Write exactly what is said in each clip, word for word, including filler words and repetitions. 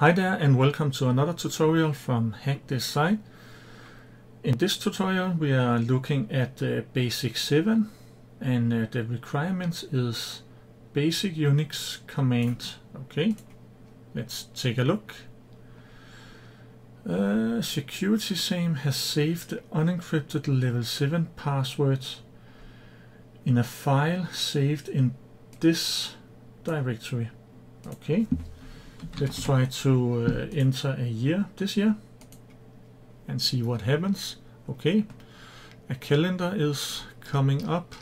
Hi there and welcome to another tutorial from Hack This Site. In this tutorial we are looking at uh, Basic seven and uh, the requirements is basic Unix command. Okay, let's take a look. Uh, security SAME has saved the unencrypted level seven password in a file saved in this directory. Okay. Let's try to uh, enter a year, this year, and see what happens. Okay, a calendar is coming up.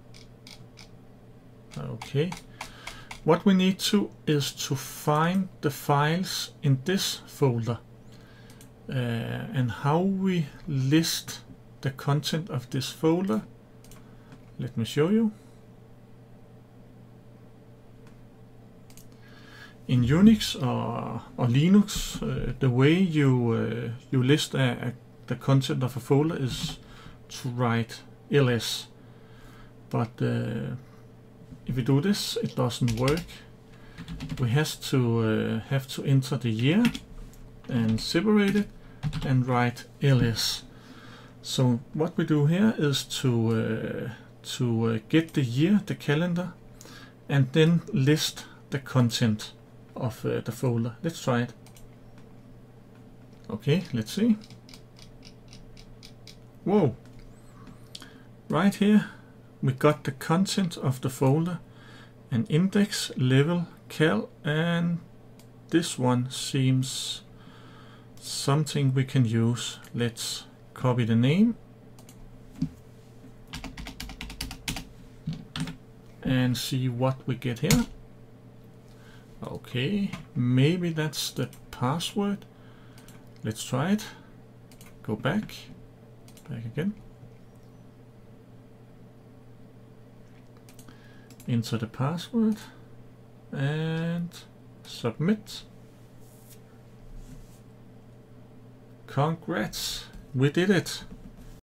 Okay, what we need to is to find the files in this folder uh, and how we list the content of this folder. Let me show you. In Unix or, or Linux, uh, the way you uh, you list a, a, the content of a folder is to write ls. But uh, if we do this, it doesn't work. We have to uh, have to enter the year and separate it and write ls. So what we do here is to uh, to uh, get the year, the calendar, and then list the content of uh, the folder. Let's try it. Okay, let's see. Whoa! Right here we got the content of the folder, an index, level, cal, and this one seems something we can use. Let's copy the name and see what we get here. Okay, maybe that's the password. Let's try it. Go back, back again. Enter the password and submit. Congrats, we did it.